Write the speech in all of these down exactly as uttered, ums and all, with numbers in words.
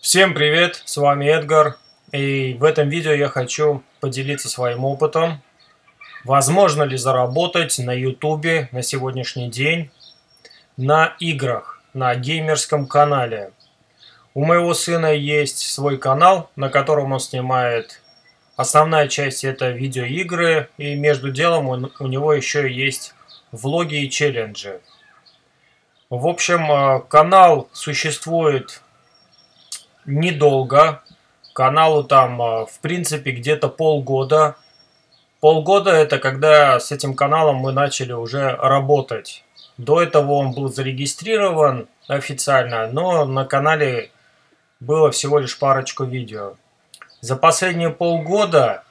Всем привет, с вами Эдгар, и в этом видео я хочу поделиться своим опытом. Возможно ли заработать на ютубе на сегодняшний день на играх, на геймерском канале? У моего сына есть свой канал, на котором он снимает, основная часть это видеоигры, и между делом он, у него еще есть влоги и челленджи. В общем, канал существует недолго. Каналу там, в принципе, где-то полгода. Полгода это когда с этим каналом мы начали уже работать. До этого он был зарегистрирован официально, но на канале было всего лишь парочку видео. За последние полгода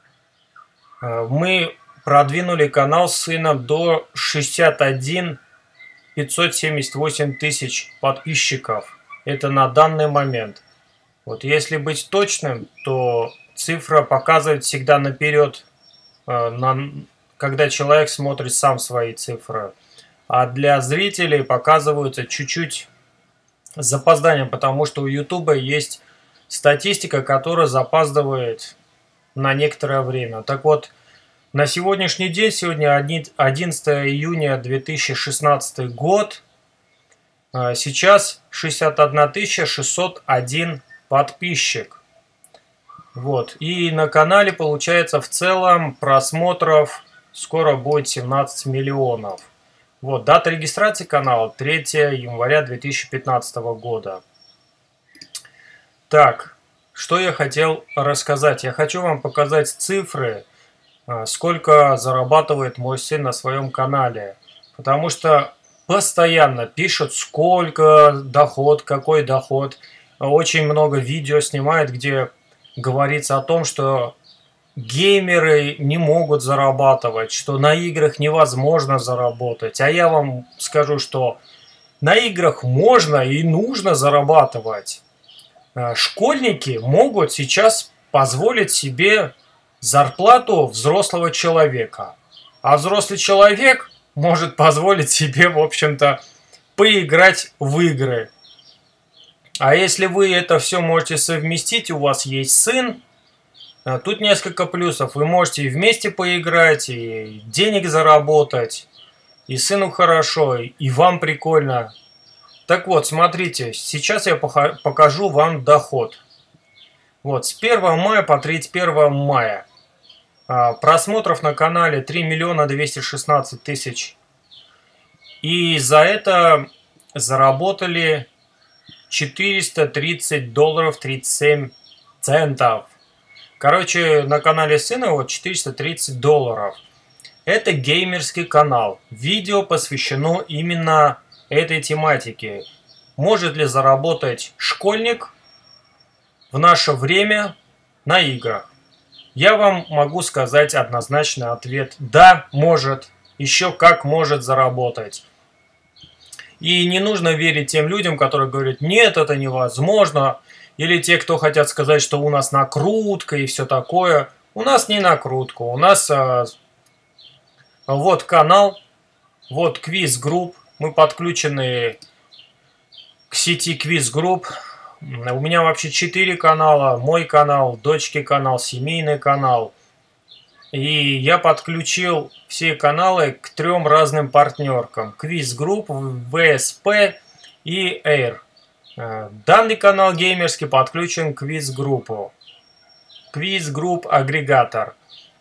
мы продвинули канал с сыном до шестьдесят один пятьсот семьдесят восемь тысяч подписчиков. Это на данный момент. Вот если быть точным, то цифра показывает всегда наперед, э, на, когда человек смотрит сам свои цифры. А для зрителей показываются чуть-чуть с запозданием, потому что у ютуба есть статистика, которая запаздывает на некоторое время. Так вот, на сегодняшний день, сегодня одиннадцатое июня две тысячи шестнадцатый год, э, сейчас шестьдесят одна тысяча шестьсот один подписчик. Вот. И на канале получается в целом просмотров скоро будет семнадцать миллионов. Вот. Дата регистрации канала третье января две тысячи пятнадцатого года. Так, что я хотел рассказать. Я хочу вам показать цифры, сколько зарабатывает мой сын на своем канале. Потому что постоянно пишут, сколько доход, какой доход. Очень много видео снимает, где говорится о том, что геймеры не могут зарабатывать, что на играх невозможно заработать. А я вам скажу, что на играх можно и нужно зарабатывать. Школьники могут сейчас позволить себе зарплату взрослого человека. А взрослый человек может позволить себе, в общем-то, поиграть в игры. А если вы это все можете совместить, у вас есть сын, тут несколько плюсов. Вы можете и вместе поиграть, и денег заработать, и сыну хорошо, и вам прикольно. Так вот, смотрите, сейчас я покажу вам доход. Вот, с первого мая по тридцать первое мая. Просмотров на канале три миллиона двести шестнадцать тысяч. И за это заработали четыреста тридцать долларов тридцать семь центов. Короче, на канале сына вот четыреста тридцать долларов. Это геймерский канал. Видео посвящено именно этой тематике. Может ли заработать школьник в наше время на играх? Я вам могу сказать однозначный ответ. Да, может. Еще как может заработать. И не нужно верить тем людям, которые говорят, нет, это невозможно. Или те, кто хотят сказать, что у нас накрутка и все такое. У нас не накрутка. У нас а, вот канал, вот квиз групп. Мы подключены к сети квиз групп. У меня вообще четыре канала. Мой канал, дочки канал, семейный канал. И я подключил все каналы к трем разным партнеркам. Квиз групп, вэ эс пэ и эйр. Данный канал геймерский подключен к квиз группу. Квиз групп агрегатор.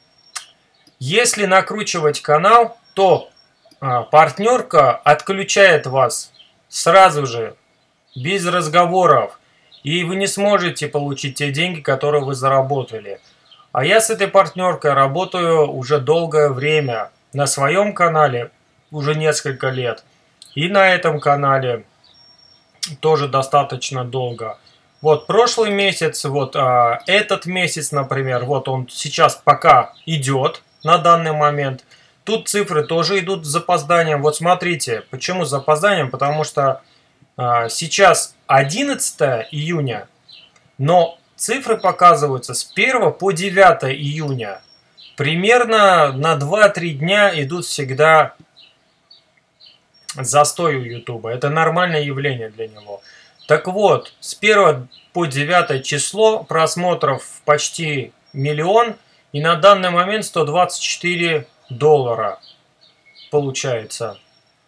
Если накручивать канал, то партнерка отключает вас сразу же, без разговоров. И вы не сможете получить те деньги, которые вы заработали. А я с этой партнеркой работаю уже долгое время. На своем канале уже несколько лет. И на этом канале тоже достаточно долго. Вот прошлый месяц, вот а, этот месяц, например, вот он сейчас пока идет на данный момент. Тут цифры тоже идут с запозданием. Вот смотрите, почему с запозданием? Потому что а, сейчас одиннадцатое июня, но цифры показываются с первого по девятое июня. Примерно на два-три дня идут всегда застой у ютуба. Это нормальное явление для него. Так вот, с первого по девятое число просмотров почти миллион, и на данный момент сто двадцать четыре доллара получается.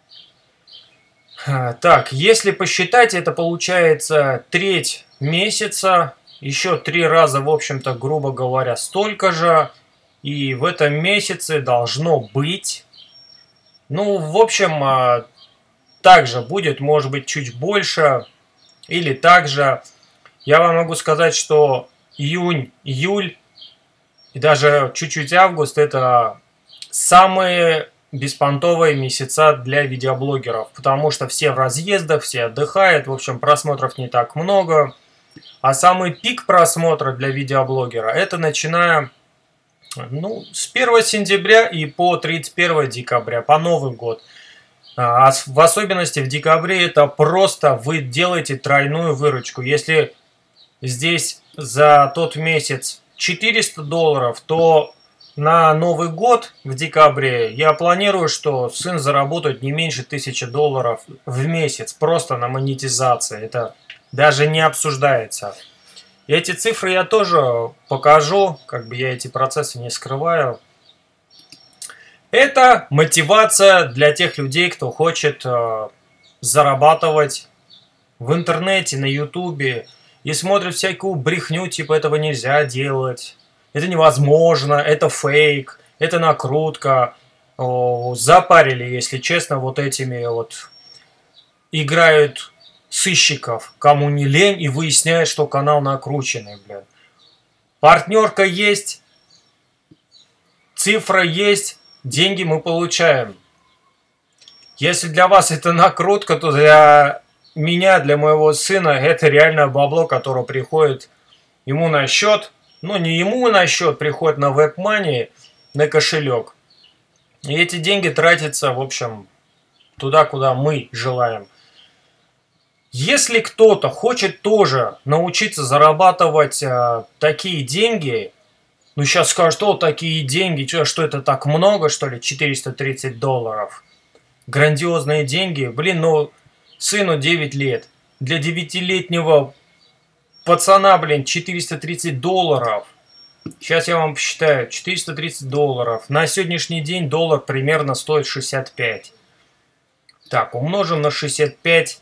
Так, если посчитать, это получается треть месяца, еще три раза, в общем-то, грубо говоря, столько же. И в этом месяце должно быть, ну, в общем, также будет, может быть, чуть больше или также. Я вам могу сказать, что июнь, июль и даже чуть-чуть август — это самые беспонтовые месяца для видеоблогеров, потому что все в разъездах, все отдыхают, в общем, просмотров не так много. А самый пик просмотра для видеоблогера — это начиная, ну, с первого сентября и по тридцать первое декабря, по Новый год. А в особенности в декабре это просто вы делаете тройную выручку. Если здесь за тот месяц четыреста долларов, то на Новый год в декабре я планирую, что сын заработает не меньше тысячи долларов в месяц просто на монетизации. Это даже не обсуждается. И эти цифры я тоже покажу, как бы я эти процессы не скрываю. Это мотивация для тех людей, кто хочет э, зарабатывать в интернете, на ютубе и смотрит всякую брехню, типа этого нельзя делать, это невозможно, это фейк, это накрутка. О, запарили, если честно, вот этими вот играют сыщиков, кому не лень, и выясняют, что канал накрученный, блин. Партнерка есть, цифра есть, деньги мы получаем. Если для вас это накрутка, то для меня, для моего сына, это реально бабло, которое приходит ему на счет. Ну, не ему на счет, приходит на WebMoney, на кошелек. И эти деньги тратятся, в общем, туда, куда мы желаем. Если кто-то хочет тоже научиться зарабатывать э, такие деньги, ну, сейчас скажут, что такие деньги, что, что это так много, что ли, четыреста тридцать долларов. Грандиозные деньги. Блин, ну, сыну девять лет. Для девятилетнего пацана, блин, четыреста тридцать долларов. Сейчас я вам посчитаю. четыреста тридцать долларов. На сегодняшний день доллар примерно стоит шестьдесят пять. Так, умножим на шестьдесят пять.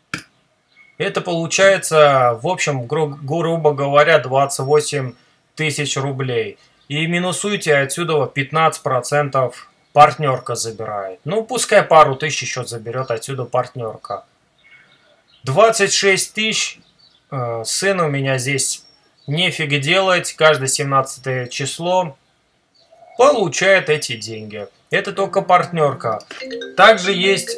Это получается, в общем, гру грубо говоря, двадцать восемь тысяч рублей. И минусуйте отсюда пятнадцать процентов партнерка забирает. Ну, пускай пару тысяч еще заберет отсюда партнерка. двадцать шесть тысяч. Э, сын у меня здесь нефиг делать. Каждое семнадцатое число получает эти деньги. Это только партнерка. Также есть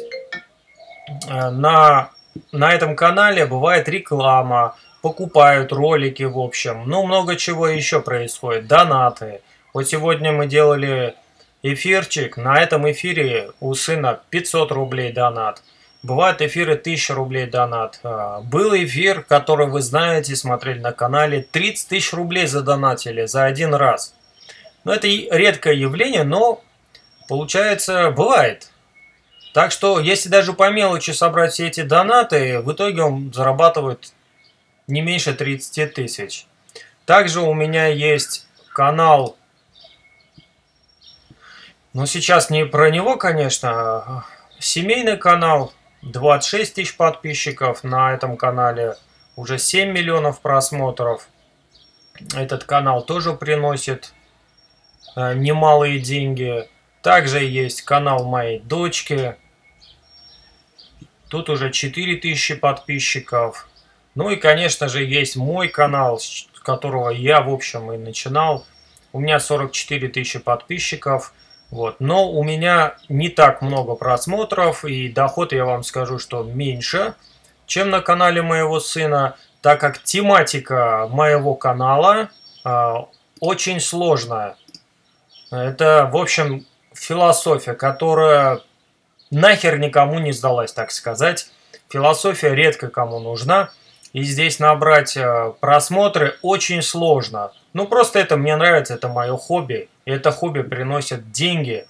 э, на... На этом канале бывает реклама, покупают ролики, в общем. Ну, много чего еще происходит. Донаты. Вот сегодня мы делали эфирчик. На этом эфире у сына пятьсот рублей донат. Бывают эфиры тысяча рублей донат. Был эфир, который вы знаете, смотрели на канале. тридцать тысяч рублей задонатили за один раз. Ну, это редкое явление, но получается, бывает. Так что, если даже по мелочи собрать все эти донаты, в итоге он зарабатывает не меньше тридцати тысяч. Также у меня есть канал, но сейчас не про него, конечно, семейный канал, двадцать шесть тысяч подписчиков на этом канале, уже семь миллионов просмотров. Этот канал тоже приносит э, немалые деньги. Также есть канал моей дочки. Тут уже четыре тысячи подписчиков. Ну и, конечно же, есть мой канал, с которого я, в общем, и начинал. У меня сорок четыре тысячи подписчиков. Вот. Но у меня не так много просмотров. И доход, я вам скажу, что меньше, чем на канале моего сына. Так как тематика моего канала э, очень сложная. Это, в общем, философия, которая нахер никому не сдалась, так сказать. Философия редко кому нужна. И здесь набрать просмотры очень сложно. Ну, просто это мне нравится, это мое хобби. И это хобби приносит деньги.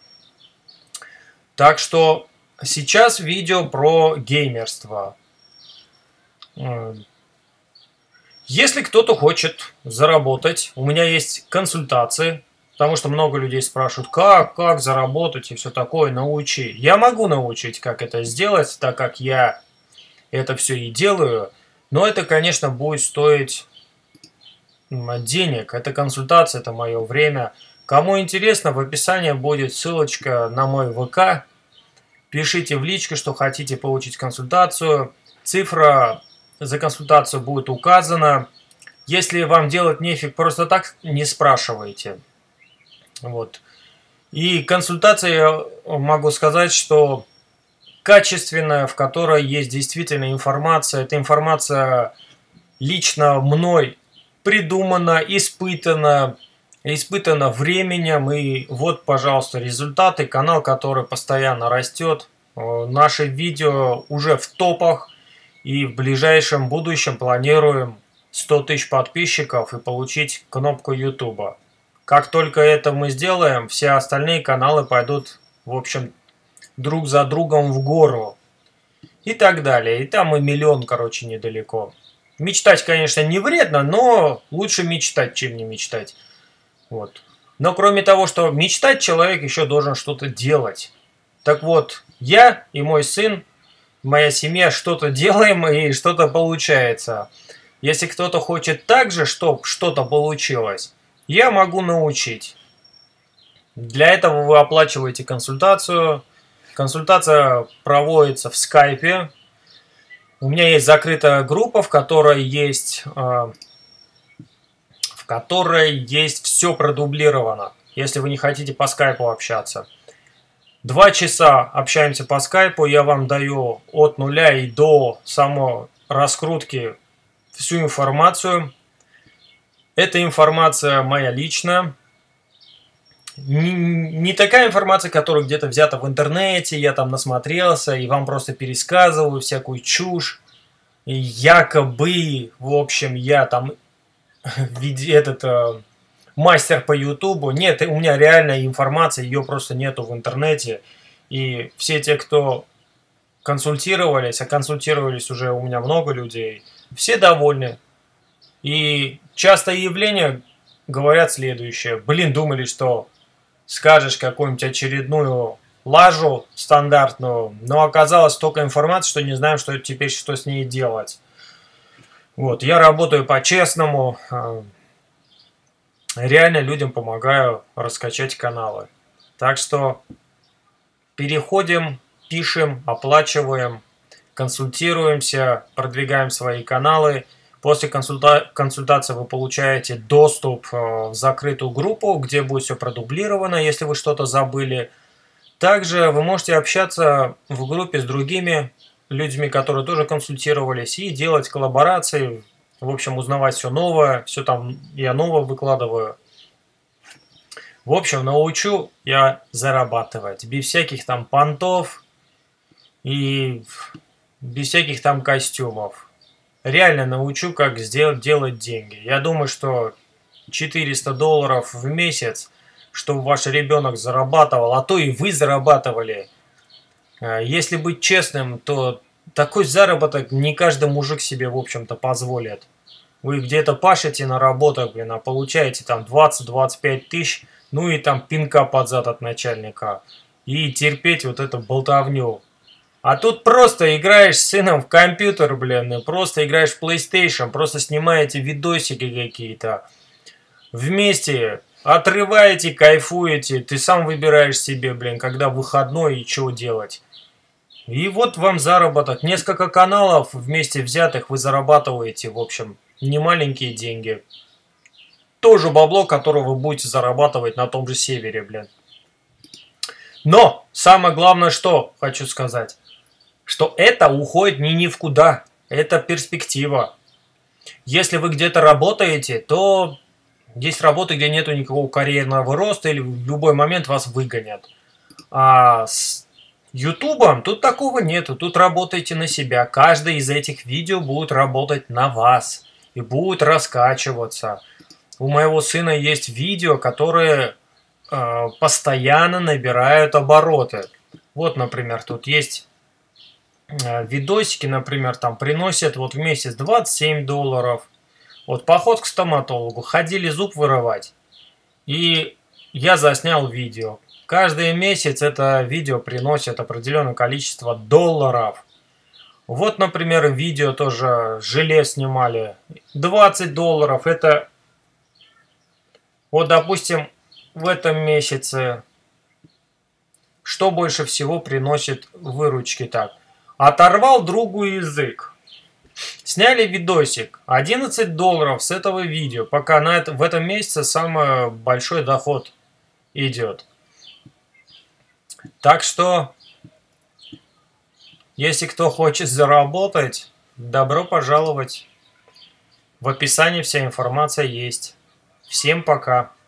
Так что сейчас видео про геймерство. Если кто-то хочет заработать, у меня есть консультации, потому что много людей спрашивают, как, как заработать и все такое, научи. Я могу научить, как это сделать, так как я это все и делаю, но это, конечно, будет стоить денег. Это консультация, это мое время. Кому интересно, в описании будет ссылочка на мой ВК. Пишите в личку, что хотите получить консультацию. Цифра за консультацию будет указана. Если вам делать нефиг, просто так не спрашивайте. Вот. И консультация, я могу сказать, что качественная, в которой есть действительно информация. Эта информация лично мной придумана, испытана, испытана временем. И вот, пожалуйста, результаты. Канал, который постоянно растет. Наши видео уже в топах. И в ближайшем будущем планируем сто тысяч подписчиков и получить кнопку YouTube. Как только это мы сделаем, все остальные каналы пойдут, в общем, друг за другом в гору. И так далее. И там и миллион, короче, недалеко. Мечтать, конечно, не вредно, но лучше мечтать, чем не мечтать. Вот. Но кроме того, что мечтать, человек еще должен что-то делать. Так вот, я и мой сын, моя семья что-то делаем и что-то получается. Если кто-то хочет так же, чтобы что-то получилось, я могу научить. Для этого вы оплачиваете консультацию. Консультация проводится в скайпе. У меня есть закрытая группа, в которой есть, э, в которой есть все продублировано. Если вы не хотите по скайпу общаться. Два часа общаемся по скайпу. Я вам даю от нуля и до самой раскрутки всю информацию. Эта информация моя личная. Не, не такая информация, которая где-то взята в интернете, я там насмотрелся и вам просто пересказываю всякую чушь. И якобы, в общем, я там этот э, мастер по ютубу. Нет, у меня реальная информация, ее просто нету в интернете. И все те, кто консультировались, а консультировались уже у меня много людей, все довольны. И частое явление говорят следующее. Блин, думали, что скажешь какую-нибудь очередную лажу стандартную, но оказалось столько информации, что не знаем, что теперь что с ней делать. Вот, я работаю по-честному, реально людям помогаю раскачать каналы. Так что переходим, пишем, оплачиваем, консультируемся, продвигаем свои каналы. После консульта консультации вы получаете доступ в закрытую группу, где будет все продублировано, если вы что-то забыли. Также вы можете общаться в группе с другими людьми, которые тоже консультировались, и делать коллаборации, в общем, узнавать все новое, все там я новое выкладываю. В общем, научу я зарабатывать без всяких там понтов и без всяких там костюмов. Реально научу, как сделать, делать деньги. Я думаю, что четыреста долларов в месяц, чтобы ваш ребенок зарабатывал, а то и вы зарабатывали. Если быть честным, то такой заработок не каждый мужик себе, в общем-то, позволит. Вы где-то пашете на работах, блин, а получаете там двадцать-двадцать пять тысяч, ну и там пинка под зад от начальника. И терпеть вот эту болтовню. А тут просто играешь с сыном в компьютер, блин, просто играешь в PlayStation, просто снимаете видосики какие-то. Вместе отрываете, кайфуете, ты сам выбираешь себе, блин, когда выходной и что делать. И вот вам заработок. Несколько каналов вместе взятых вы зарабатываете, в общем, немаленькие деньги. Тоже бабло, которое вы будете зарабатывать на том же севере, блин. Но самое главное, что хочу сказать, что это уходит ни ни в куда. Это перспектива. Если вы где-то работаете, то есть работы, где нету никакого карьерного роста, или в любой момент вас выгонят. А с ютубом тут такого нету. Тут работайте на себя. Каждое из этих видео будет работать на вас. И будет раскачиваться. У моего сына есть видео, которые э, постоянно набирают обороты. Вот, например, тут есть э, видосики, например, там приносят вот в месяц двадцать семь долларов. Вот поход к стоматологу, ходили зуб вырывать. И я заснял видео. Каждый месяц это видео приносит определенное количество долларов. Вот, например, видео тоже желе снимали. двадцать долларов. Это, вот, допустим, в этом месяце что больше всего приносит выручки так? Оторвал другу язык. Сняли видосик. одиннадцать долларов с этого видео. Пока на это, в этом месяце самый большой доход идет. Так что, если кто хочет заработать, добро пожаловать. В описании вся информация есть. Всем пока.